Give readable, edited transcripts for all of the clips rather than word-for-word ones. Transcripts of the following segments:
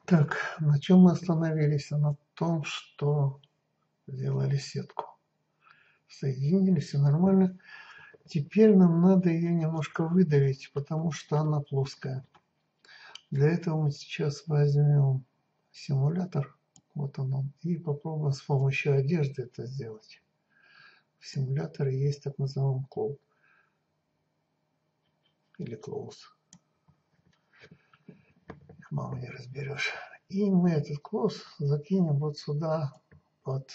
Так, на чем мы остановились? На том, что сделали сетку. Соединили, все нормально. Теперь нам надо ее немножко выдавить, потому что она плоская. Для этого мы сейчас возьмем симулятор, вот он, и попробуем с помощью одежды это сделать. В симуляторе есть так называемый клоун или клоус. Их мало не разберешь. И мы этот клоус закинем вот сюда под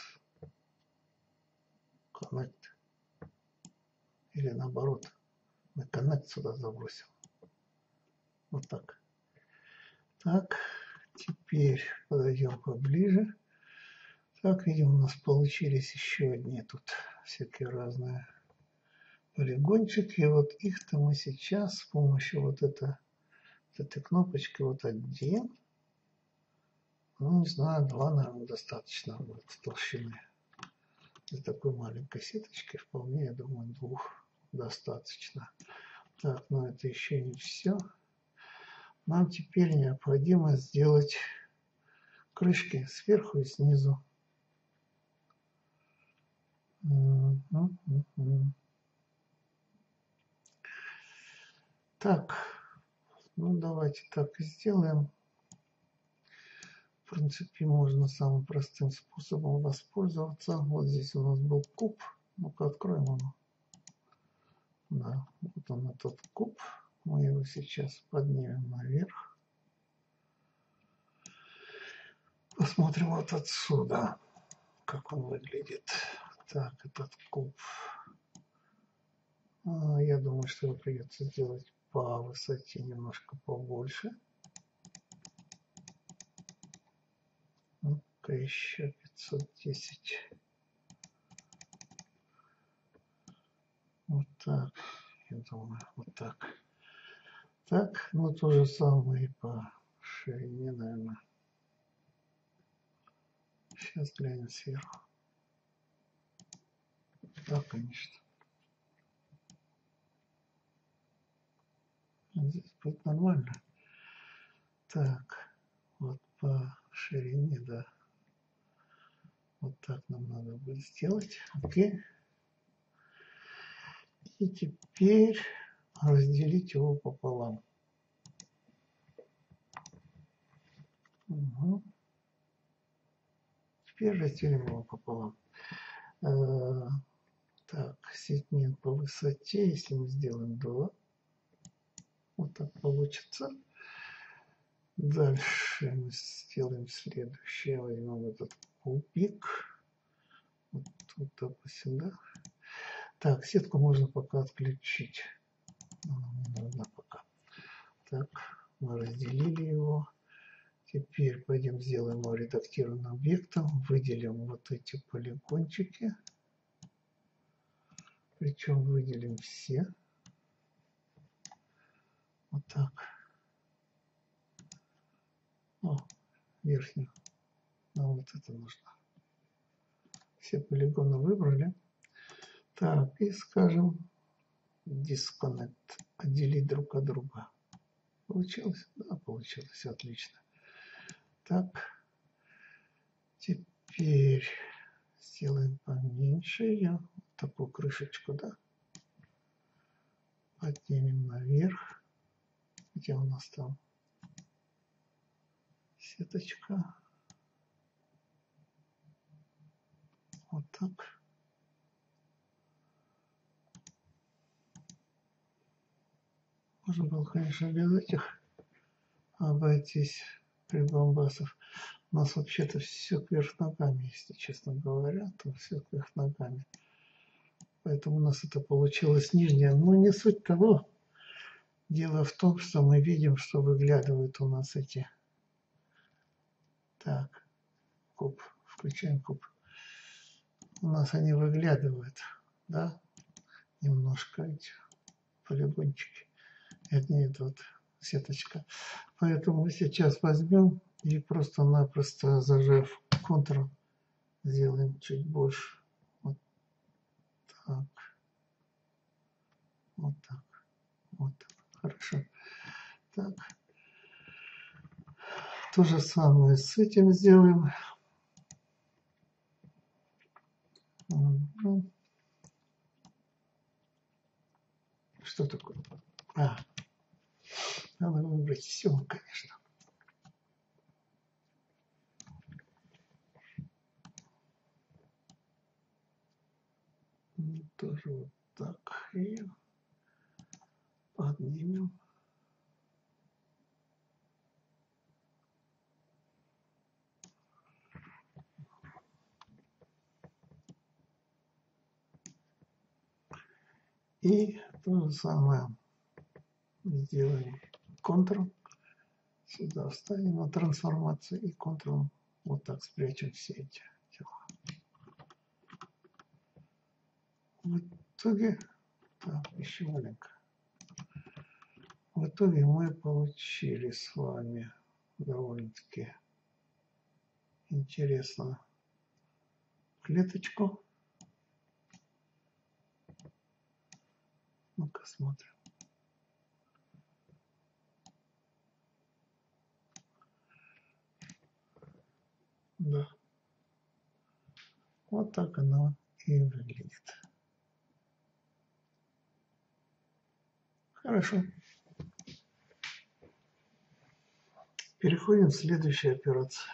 connect. Или наоборот, мы connect сюда забросим. Вот так. Так, теперь подойдем поближе. Так, видим, у нас получились еще одни тут всякие разные полигончики. И вот их-то мы сейчас с помощью вот этой кнопочки вот оденем. Ну, не знаю, 2, наверное, достаточно будет толщины. Для такой маленькой сеточки вполне, я думаю, 2 достаточно. Так, но это еще не все. Нам теперь необходимо сделать крышки сверху и снизу. Так, ну давайте так и сделаем. В принципе, можно самым простым способом воспользоваться. Вот здесь у нас был куб. Ну-ка, откроем его. Да, вот он этот куб. Мы его сейчас поднимем наверх. Посмотрим вот отсюда, как он выглядит. Так, этот куб. Я думаю, что его придется сделать по высоте немножко побольше. Ну-ка, еще 510. Вот так, я думаю, вот так. Так, ну то же самое и по ширине, наверное. Сейчас глянем сверху. Да, конечно. Здесь будет нормально. Так, вот по ширине, да. Вот так нам надо будет сделать. Окей. И теперь разделить его пополам. Угу. Теперь разделим его пополам. Так, сегмент по высоте, если мы сделаем 2, вот так получится. Дальше мы сделаем следующее. Возьмем этот кубик. Вот тут, допустим, да. Так, сетку можно пока отключить. Она не нужна пока. Так, мы разделили его. Теперь пойдем сделаем его редактированным объектом. Выделим вот эти полигончики. Причем выделим все. Вот так. О, верхнюю. Нам вот это нужно. Все полигоны выбрали. Так, и скажем disconnect. Отделить друг от друга. Получилось? Да, получилось. Отлично. Так. Теперь сделаем поменьше ее. Такую крышечку, да. Поднимем наверх. Где у нас там сеточка? Вот так. Можно было, конечно, без этих обойтись прибамбасов. У нас вообще-то все кверх ногами, если честно говоря, то все кверх ногами. Поэтому у нас это получилось нижнее. Но не суть того. Дело в том, что мы видим, что выглядывают у нас эти. Так, куб. Включаем куб. У нас они выглядывают, да, немножко эти полигончики. Это не вот сеточка. Поэтому мы сейчас возьмем и просто-напросто, зажав Ctrl, сделаем чуть больше. Вот так. Вот так. Вот так. Хорошо. Так. То же самое с этим сделаем. Что такое? Надо выбрать все, конечно. Тоже вот так. И поднимем. И то же самое сделаем Ctrl. Сюда вставим на трансформацию и Ctrl. Вот так спрячем все эти дела. В итоге, так, еще маленько. В итоге мы получили с вами довольно-таки интересную клеточку. Ну-ка смотрим. Да. Вот так оно и выглядит. Хорошо. Переходим в следующую операцию.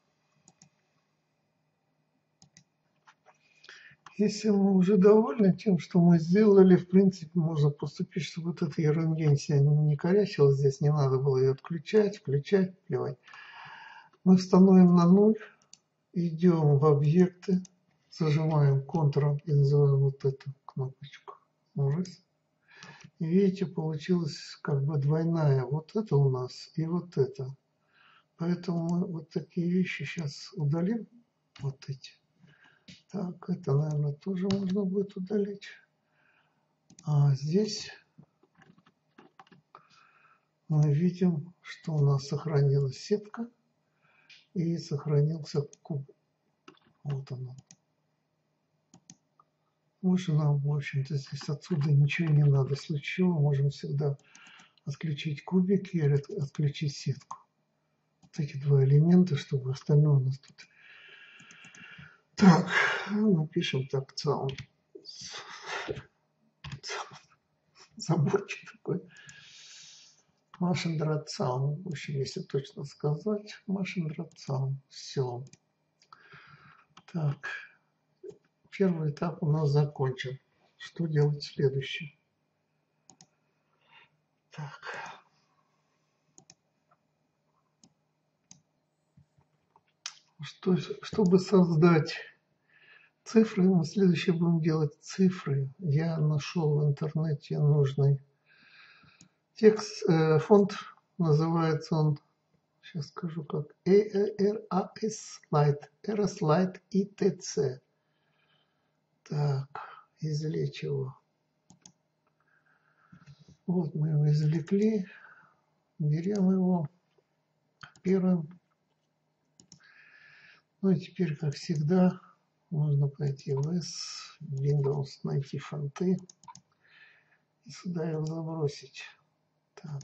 Если мы уже довольны тем, что мы сделали, в принципе, можно поступить, чтобы вот эта ерунда себя не корячила. Здесь не надо было ее отключать, включать, плевать. Мы установим на 0, идем в объекты, зажимаем Ctrl и называем вот эту кнопочку. Ужас. И видите, получилась как бы двойная. Вот это у нас и вот это. Поэтому мы вот такие вещи сейчас удалим. Вот эти. Так, это, наверное, тоже можно будет удалить. А здесь мы видим, что у нас сохранилась сетка и сохранился куб. Вот он. Больше нам, в общем-то, здесь отсюда ничего не надо. В случае чего можем всегда отключить кубик и отключить сетку. Вот эти два элемента, чтобы остальное у нас тут. Так, напишем так, заборчик такой. Maschendrahtzaun, в общем, если точно сказать, Maschendrahtzaun. Все. Так, первый этап у нас закончен. Что делать следующий? Так. Чтобы создать цифры, мы следующее будем делать цифры. Я нашел в интернете нужный текст, фонд, называется он, сейчас скажу как, ERAS Slide ITC. Так, извлечь его. Вот мы его извлекли, берем его, копируем. Ну и теперь, как всегда, можно пойти в S, Windows, найти фонты и сюда его забросить. Так,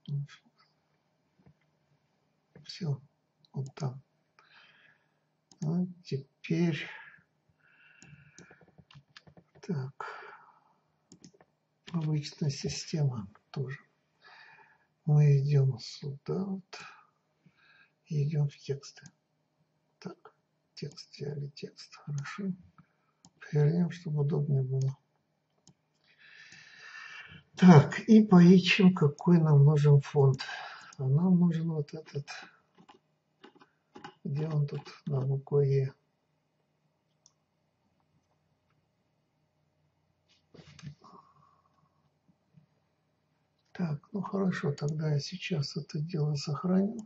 все, вот там. Ну, теперь, так, обычная система тоже. Мы идем сюда вот, и идем в тексты. Так, текст взяли, текст, хорошо. Повернем, чтобы удобнее было. Так, и поищем, какой нам нужен фонд. А нам нужен вот этот. Где он тут на букву Е? Так, ну хорошо, тогда я сейчас это дело сохраню.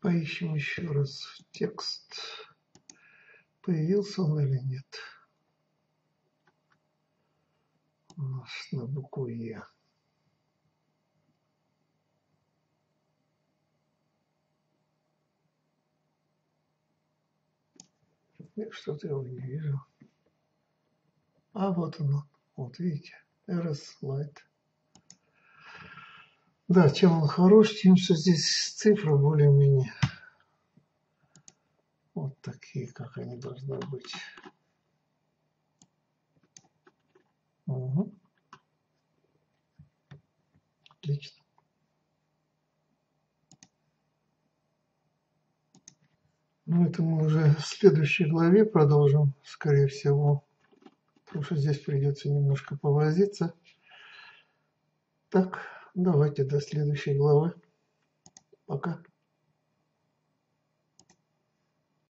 Поищем еще раз текст. Появился он или нет? У нас на букву Е. Что-то я его не вижу. А вот оно. Вот видите. RS Lite. Да, чем он хорош, тем, что здесь цифры более-менее вот такие, как они должны быть. Угу. Отлично. Ну, это мы уже в следующей главе продолжим, скорее всего, потому что здесь придется немножко повозиться. Так, давайте до следующей главы. Пока.